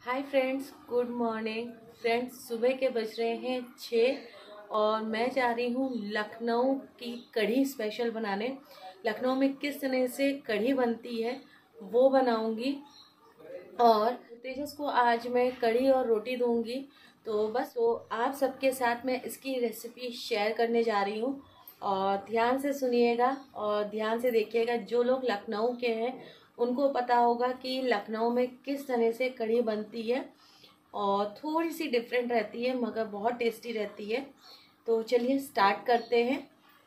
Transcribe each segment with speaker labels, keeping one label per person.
Speaker 1: हाय friends, good morning friends. सुबह के बज रहे हैं 6 और मैं जा रही हूँ लखनऊ की कढ़ी स्पेशल बनाने। लखनऊ में किस तरह से कढ़ी बनती है वो बनाऊंगी और तेजस को आज मैं कढ़ी और रोटी दूंगी। तो आप सबके साथ मैं इसकी रेसिपी शेयर करने जा रही हूँ और ध्यान से सुनिएगा और ध्यान से देखिएगा। जो लोग लखनऊ के हैं उनको पता होगा कि लखनऊ में किस तरह से कढ़ी बनती है और थोड़ी सी डिफरेंट रहती है मगर बहुत टेस्टी रहती है। तो चलिए स्टार्ट करते हैं।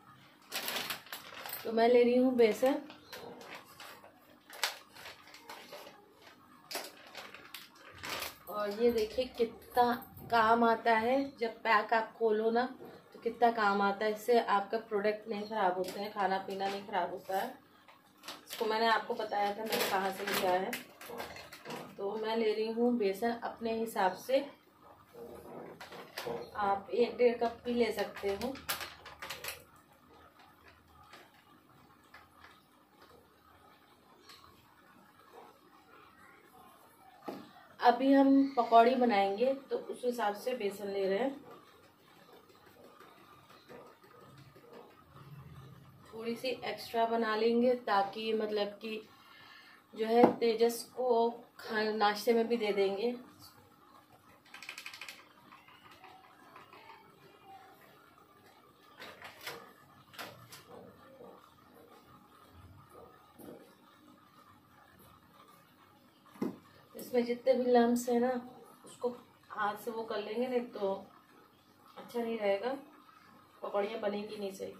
Speaker 1: तो मैं ले रही हूँ बेसन और ये देखिए कितना काम आता है। जब पैक आप खोलो ना तो कितना काम आता है। इससे आपका प्रोडक्ट नहीं ख़राब होता है, खाना पीना नहीं ख़राब होता है। इसको मैंने आपको बताया था मैंने कहाँ से लिया है। तो मैं ले रही हूँ बेसन अपने हिसाब से। आप 1-1.5 कप भी ले सकते हो। अभी हम पकौड़ी बनाएंगे तो उस हिसाब से बेसन ले रहे हैं। थोड़ी सी एक्स्ट्रा बना लेंगे ताकि मतलब कि जो है तेजस को नाश्ते में भी दे देंगे। इसमें जितने भी लम्स है ना उसको हाथ से वो कर लेंगे, नहीं तो अच्छा नहीं रहेगा, पकौड़ियाँ बनेगी नहीं सही।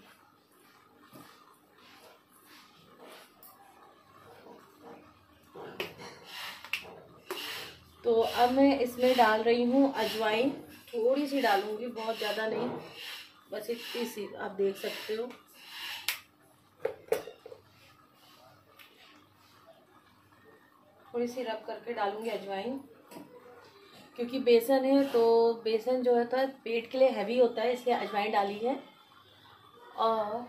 Speaker 1: तो अब मैं इसमें डाल रही हूँ अजवाइन। थोड़ी सी डालूंगी, बहुत ज़्यादा नहीं, बस इतनी सी आप देख सकते हो। थोड़ी सी रब करके डालूंगी अजवाइन, क्योंकि बेसन है तो बेसन जो होता है पेट के लिए हैवी होता है, इसलिए अजवाइन डाली है। और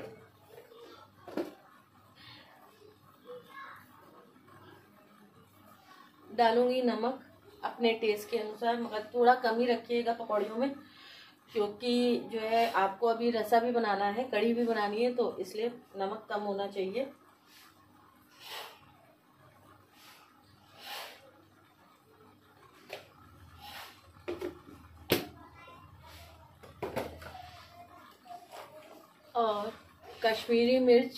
Speaker 1: डालूंगी नमक अपने टेस्ट के अनुसार, मगर थोड़ा कम ही रखिएगा पकौड़ियों में, क्योंकि जो है आपको अभी रसा भी बनाना है, कढ़ी भी बनानी है, तो इसलिए नमक कम होना चाहिए। और कश्मीरी मिर्च,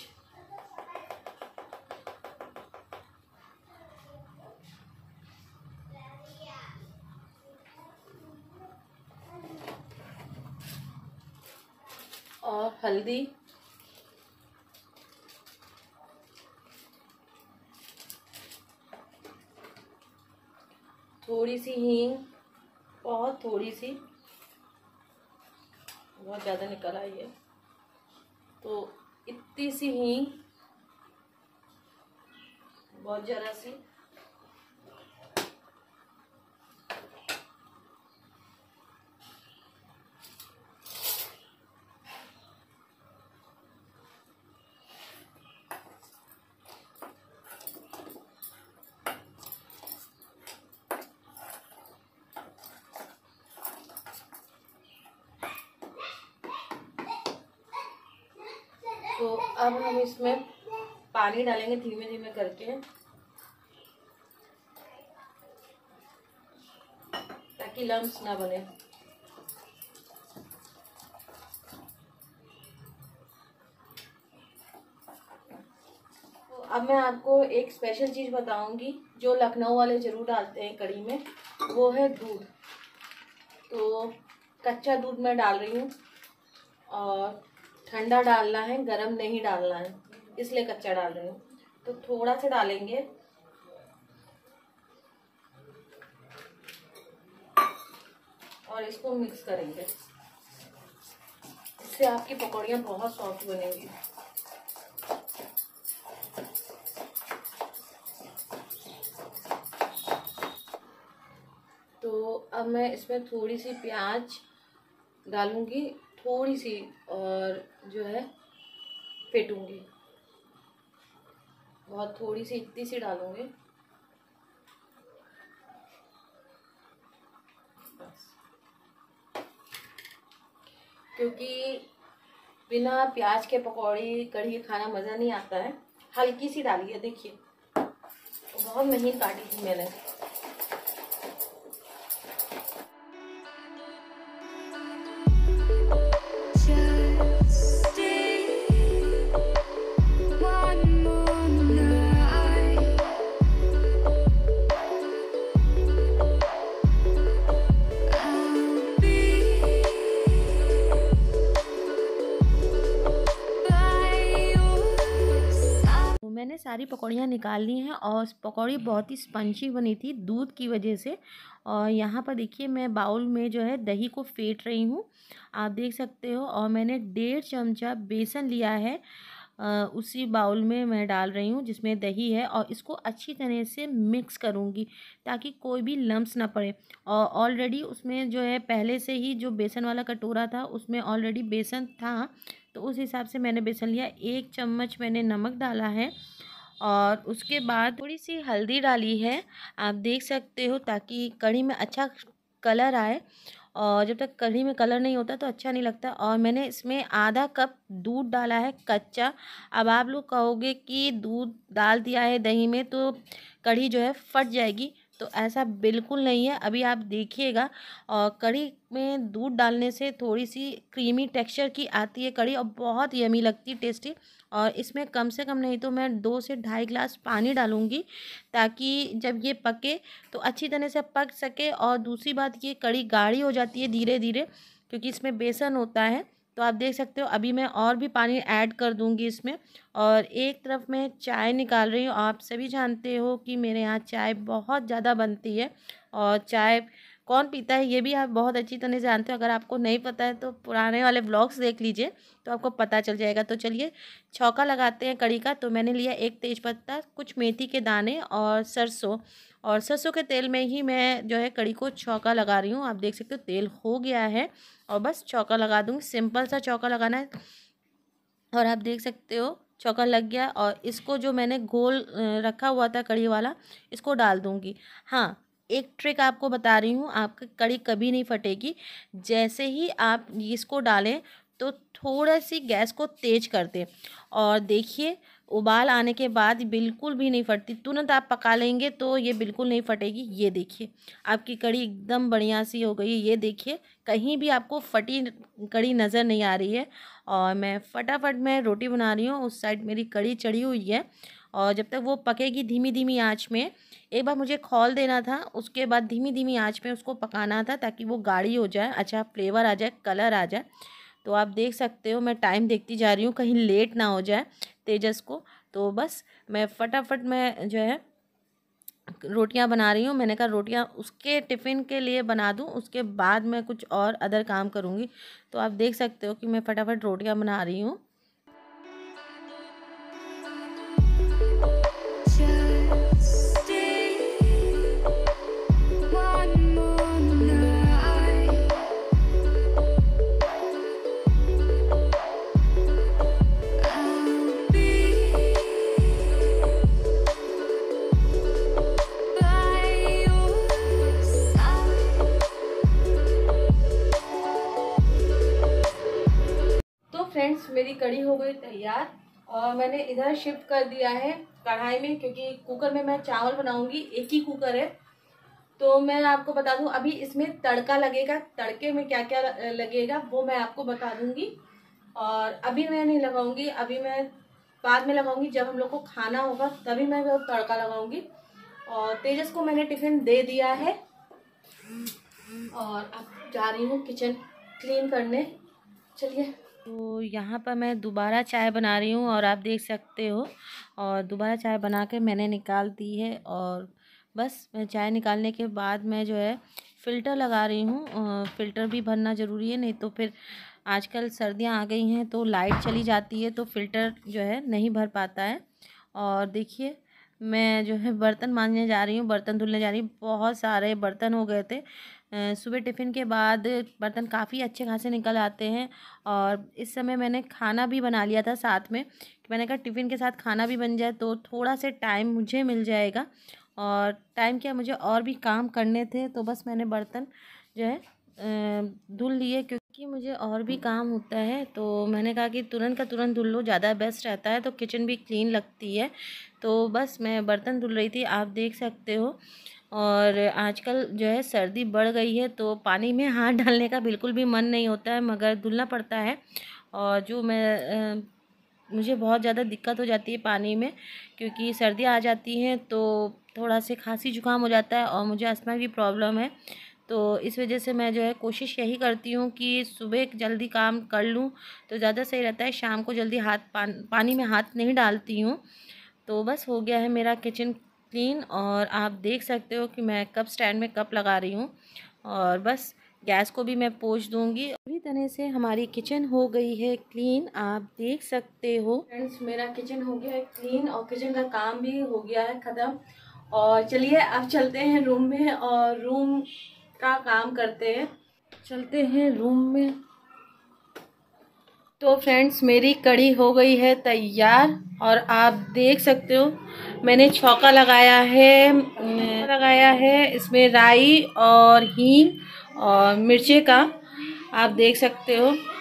Speaker 1: और हल्दी, थोड़ी सी हींग, बहुत थोड़ी सी, बहुत ज़्यादा निकल आई है, तो इतनी सी हींग, बहुत ज़रा सी। तो अब हम इसमें पानी डालेंगे धीमे धीमे करके, ताकि लम्स ना बने। तो अब मैं आपको एक स्पेशल चीज़ बताऊंगी जो लखनऊ वाले ज़रूर डालते हैं कढ़ी में, वो है दूध। तो कच्चा दूध मैं डाल रही हूँ और ठंडा डालना है, गरम नहीं डालना है, इसलिए कच्चा डाल रही हूँ। तो थोड़ा सा डालेंगे और इसको मिक्स करेंगे, इससे आपकी पकौड़ियाँ बहुत सॉफ्ट बनेंगी। तो अब मैं इसमें थोड़ी सी प्याज डालूंगी, थोड़ी सी, और जो है फेंटूंगी, बहुत थोड़ी सी, इतनी सी डालूंगी। बस, क्योंकि बिना प्याज के पकौड़ी कढ़ी खाना मज़ा नहीं आता है। हल्की सी डाली है, देखिए बहुत महीन काटी थी मैंने। मैंने सारी पकौड़ियाँ निकाल ली हैं और पकौड़ी बहुत ही स्पंजी बनी थी दूध की वजह से। और यहाँ पर देखिए मैं बाउल में जो है दही को फेंट रही हूँ, आप देख सकते हो। और मैंने 1.5 चमचा बेसन लिया है, उसी बाउल में मैं डाल रही हूँ जिसमें दही है, और इसको अच्छी तरह से मिक्स करूँगी ताकि कोई भी लम्स ना पड़े। और ऑलरेडी उसमें जो है पहले से ही जो बेसन वाला कटोरा था उसमें ऑलरेडी बेसन था, तो उस हिसाब से मैंने बेसन लिया। 1 चम्मच मैंने नमक डाला है और उसके बाद थोड़ी सी हल्दी डाली है, आप देख सकते हो, ताकि कढ़ी में अच्छा कलर आए। और जब तक कढ़ी में कलर नहीं होता तो अच्छा नहीं लगता। और मैंने इसमें आधा कप दूध डाला है कच्चा। अब आप लोग कहोगे कि दूध डाल दिया है दही में तो कढ़ी जो है फट जाएगी, तो ऐसा बिल्कुल नहीं है। अभी आप देखिएगा, और कढ़ी में दूध डालने से थोड़ी सी क्रीमी टेक्सचर की आती है कढ़ी, और बहुत यमी लगती है, टेस्टी। और इसमें कम से कम नहीं तो मैं 2 से ढाई गिलास पानी डालूँगी, ताकि जब ये पके तो अच्छी तरह से पक सके। और दूसरी बात, ये कढ़ी गाढ़ी हो जाती है धीरे धीरे क्योंकि इसमें बेसन होता है। तो आप देख सकते हो अभी मैं और भी पानी ऐड कर दूंगी इसमें। और एक तरफ मैं चाय निकाल रही हूँ। आप सभी जानते हो कि मेरे यहाँ चाय बहुत ज़्यादा बनती है, और चाय कौन पीता है ये भी आप बहुत अच्छी तरह से जानते हो। अगर आपको नहीं पता है तो पुराने वाले व्लॉग्स देख लीजिए तो आपको पता चल जाएगा। तो चलिए छौंका लगाते हैं कढ़ी का। तो मैंने लिया 1 तेज़पत्ता, कुछ मेथी के दाने और सरसों, और सरसों के तेल में ही मैं जो है कढ़ी को छौंका लगा रही हूँ। आप देख सकते हो तेल हो गया है और बस छौंका लगा दूँगी, सिंपल सा छौंका लगाना है। और आप देख सकते हो छौंका लग गया, और इसको जो मैंने घोल रखा हुआ था कढ़ी वाला, इसको डाल दूँगी। हाँ, एक ट्रिक आपको बता रही हूँ, आपकी कढ़ी कभी नहीं फटेगी। जैसे ही आप इसको डालें तो थोड़ा सी गैस को तेज़ कर दें, और देखिए उबाल आने के बाद बिल्कुल भी नहीं फटती। तुरंत आप पका लेंगे तो ये बिल्कुल नहीं फटेगी। ये देखिए आपकी कढ़ी एकदम बढ़िया सी हो गई है। ये देखिए कहीं भी आपको फटी कढ़ी नज़र नहीं आ रही है। और मैं फटाफट मैं रोटी बना रही हूँ, उस साइड मेरी कढ़ी चढ़ी हुई है। और जब तक वो पकेगी धीमी धीमी आंच में, एक बार मुझे खौल देना था, उसके बाद धीमी धीमी आंच में उसको पकाना था ताकि वो गाढ़ी हो जाए, अच्छा फ्लेवर आ जाए, कलर आ जाए। तो आप देख सकते हो मैं टाइम देखती जा रही हूँ कहीं लेट ना हो जाए तेजस को। तो बस मैं फटाफट मैं जो है रोटियां बना रही हूँ। मैंने कहा रोटियां उसके टिफ़िन के लिए बना दूँ, उसके बाद मैं कुछ और अदर काम करूँगी। तो आप देख सकते हो कि मैं फटाफट रोटियां बना रही हूँ। फ्रेंड्स मेरी कढ़ी हो गई तैयार, और मैंने इधर शिफ्ट कर दिया है कढ़ाई में, क्योंकि कुकर में मैं चावल बनाऊंगी, एक ही कुकर है। तो मैं आपको बता दूं अभी इसमें तड़का लगेगा, तड़के में क्या क्या लगेगा वो मैं आपको बता दूंगी। और अभी मैं नहीं लगाऊंगी, अभी मैं बाद में लगाऊंगी, जब हम लोग को खाना होगा तभी मैं वो तड़का लगाऊंगी। और तेजस को मैंने टिफिन दे दिया है, और अब जा रही हूँ किचन क्लीन करने। चलिए। तो यहाँ पर मैं दोबारा चाय बना रही हूँ, और आप देख सकते हो, और दोबारा चाय बना के मैंने निकाल दी है। और बस मैं चाय निकालने के बाद मैं जो है फ़िल्टर लगा रही हूँ। फ़िल्टर भी भरना ज़रूरी है, नहीं तो फिर आजकल सर्दियाँ आ गई हैं तो लाइट चली जाती है तो फ़िल्टर जो है नहीं भर पाता है। और देखिए मैं जो है बर्तन मांजने जा रही हूँ, बर्तन धुलने जा रही हूँ। बहुत सारे बर्तन हो गए थे, सुबह टिफ़िन के बाद बर्तन काफ़ी अच्छे खासे निकल आते हैं। और इस समय मैंने खाना भी बना लिया था साथ में, कि मैंने कहा टिफ़िन के साथ खाना भी बन जाए तो थोड़ा से टाइम मुझे मिल जाएगा। और टाइम क्या, मुझे और भी काम करने थे, तो बस मैंने बर्तन जो है धुल लिए, क्योंकि मुझे और भी काम होता है। तो मैंने कहा कि तुरंत का तुरंत धुल लो, ज़्यादा बेस्ट रहता है, तो किचन भी क्लीन लगती है। तो बस मैं बर्तन धुल रही थी, आप देख सकते हो। और आजकल जो है सर्दी बढ़ गई है, तो पानी में हाथ डालने का बिल्कुल भी मन नहीं होता है, मगर धुलना पड़ता है। और जो मुझे बहुत ज़्यादा दिक्कत हो जाती है पानी में, क्योंकि सर्दी आ जाती हैं तो थोड़ा से खांसी जुकाम हो जाता है, और मुझे अस्थमा की प्रॉब्लम है। तो इस वजह से मैं जो है कोशिश यही करती हूँ कि सुबह जल्दी काम कर लूँ तो ज़्यादा सही रहता है। शाम को जल्दी पानी में हाथ नहीं डालती हूँ। तो बस हो गया है मेरा किचन क्लीन, और आप देख सकते हो कि मैं कप स्टैंड में कप लगा रही हूँ, और बस गैस को भी मैं पोंछ दूँगी। पूरी तरह से हमारी किचन हो गई है क्लीन, आप देख सकते हो। फ्रेंड्स, मेरा किचन हो गया है क्लीन और किचन का काम भी हो गया है ख़त्म। और चलिए अब चलते हैं रूम में और रूम का काम करते हैं। चलते हैं रूम में। तो फ्रेंड्स, मेरी कढ़ी हो गई है तैयार, और आप देख सकते हो मैंने छौंका लगाया है इसमें राई और हींग और मिर्चे का, आप देख सकते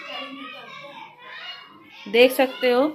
Speaker 1: हो।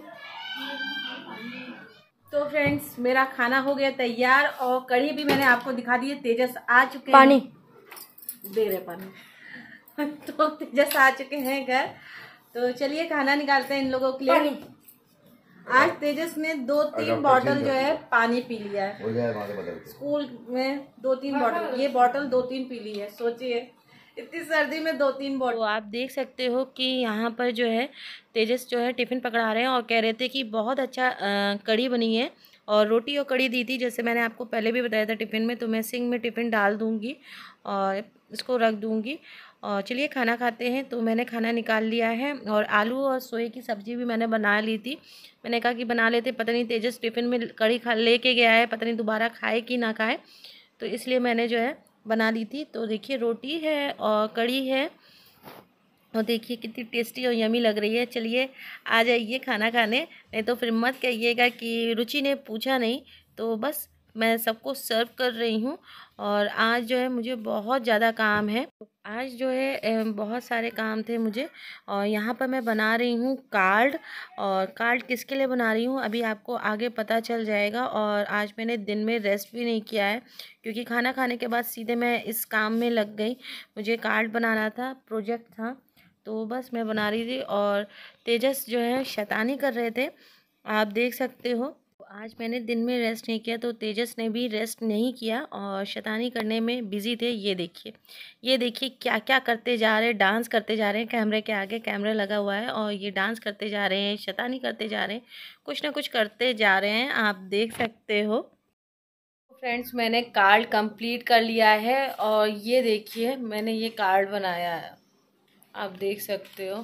Speaker 1: तो फ्रेंड्स, मेरा खाना हो गया तैयार, और कढ़ी भी मैंने आपको दिखा दी है। तेजस आ चुके हैं, पानी दे रहे पानी तो तेजस आ चुके हैं घर। तो चलिए खाना निकालते हैं इन लोगों के लिए। आज तेजस ने 2-3 बॉटल जो है पानी पी लिया है। स्कूल में 2-3 बॉटल, ये बॉटल 2-3 पी ली है। सोचिए इतनी सर्दी में 2-3 बॉटल। तो आप देख सकते हो कि यहाँ पर जो है तेजस जो है टिफ़िन पकड़ा रहे हैं, और कह रहे थे कि बहुत अच्छा कढ़ी बनी है। और रोटी और कढ़ी दी थी, जैसे मैंने आपको पहले भी बताया था टिफ़िन में। तो मैं सिंक में टिफ़िन डाल दूँगी और इसको रख दूँगी। और चलिए खाना खाते हैं। तो मैंने खाना निकाल लिया है, और आलू और सोए की सब्ज़ी भी मैंने बना ली थी। मैंने कहा कि बना लेते, पता नहीं तेजस टिफ़िन में कढ़ी खा लेके गया है, पता नहीं दोबारा खाए कि ना खाए, तो इसलिए मैंने जो है बना ली थी। तो देखिए रोटी है और कढ़ी है, और देखिए कितनी टेस्टी और यमी लग रही है। चलिए आ जाइए खाना खाने, नहीं तो फिर मत कहिएगा कि रुचि ने पूछा नहीं। तो बस मैं सबको सर्व कर रही हूँ। और आज जो है मुझे बहुत ज़्यादा काम है, आज जो है बहुत सारे काम थे मुझे। और यहाँ पर मैं बना रही हूँ कार्ड, और कार्ड किसके लिए बना रही हूँ अभी आपको आगे पता चल जाएगा। और आज मैंने दिन में रेस्ट भी नहीं किया है, क्योंकि खाना खाने के बाद सीधे मैं इस काम में लग गई। मुझे कार्ड बनाना था, प्रोजेक्ट था, तो बस मैं बना रही थी। और तेजस जो है शैतानी कर रहे थे, आप देख सकते हो। आज मैंने दिन में रेस्ट नहीं किया, तो तेजस ने भी रेस्ट नहीं किया और शैतानी करने में बिजी थे। ये देखिए क्या क्या करते जा रहे हैं, डांस करते जा रहे हैं। कैमरे के आगे कैमरा लगा हुआ है, और ये डांस करते जा रहे हैं, शैतानी करते जा रहे हैं, कुछ ना कुछ करते जा रहे हैं, आप देख सकते हो। फ्रेंड्स, मैंने कार्ड कंप्लीट कर लिया है, और ये देखिए मैंने ये कार्ड बनाया है, आप देख सकते हो।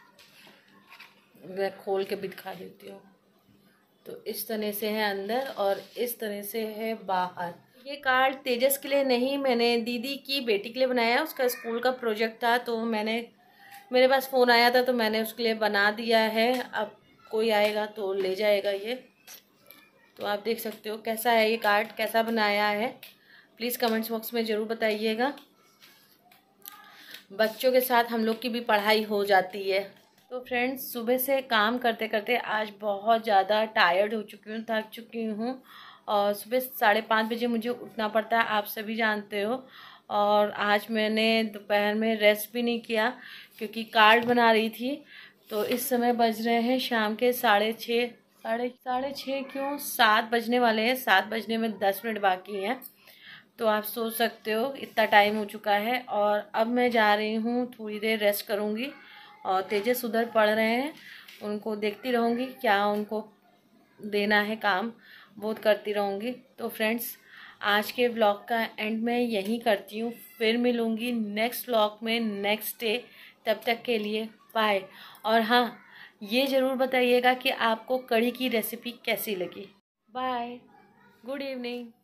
Speaker 1: मैं खोल के भी दिखा देती हूँ। तो इस तरह से है अंदर, और इस तरह से है बाहर। ये कार्ड तेजस के लिए नहीं, मैंने दीदी की बेटी के लिए बनाया है। उसका स्कूल का प्रोजेक्ट था, तो मेरे पास फ़ोन आया था, तो मैंने उसके लिए बना दिया है। अब कोई आएगा तो ले जाएगा ये। तो आप देख सकते हो कैसा है ये कार्ड, कैसा बनाया है, प्लीज़ कमेंट्स बॉक्स में ज़रूर बताइएगा। बच्चों के साथ हम लोग की भी पढ़ाई हो जाती है। तो फ्रेंड्स, सुबह से काम करते करते आज बहुत ज़्यादा टायर्ड हो चुकी हूँ, थक चुकी हूँ। और सुबह 5:30 बजे मुझे उठना पड़ता है, आप सभी जानते हो। और आज मैंने दोपहर में रेस्ट भी नहीं किया, क्योंकि कार्ड बना रही थी। तो इस समय बज रहे हैं शाम के 6:30, साढ़े छः क्यों, 7 बजने वाले हैं। 7 बजने में 10 मिनट बाकी हैं। तो आप सोच सकते हो इतना टाइम हो चुका है। और अब मैं जा रही हूँ, थोड़ी देर रेस्ट करूँगी। और तेजस उधर पढ़ रहे हैं, उनको देखती रहूँगी, क्या उनको देना है काम वो करती रहूँगी। तो फ्रेंड्स, आज के व्लॉग का एंड मैं यहीं करती हूँ। फिर मिलूँगी नेक्स्ट व्लॉग में नेक्स्ट डे। तब तक के लिए बाय। और हाँ, ये ज़रूर बताइएगा कि आपको कढ़ी की रेसिपी कैसी लगी। Bye, good evening.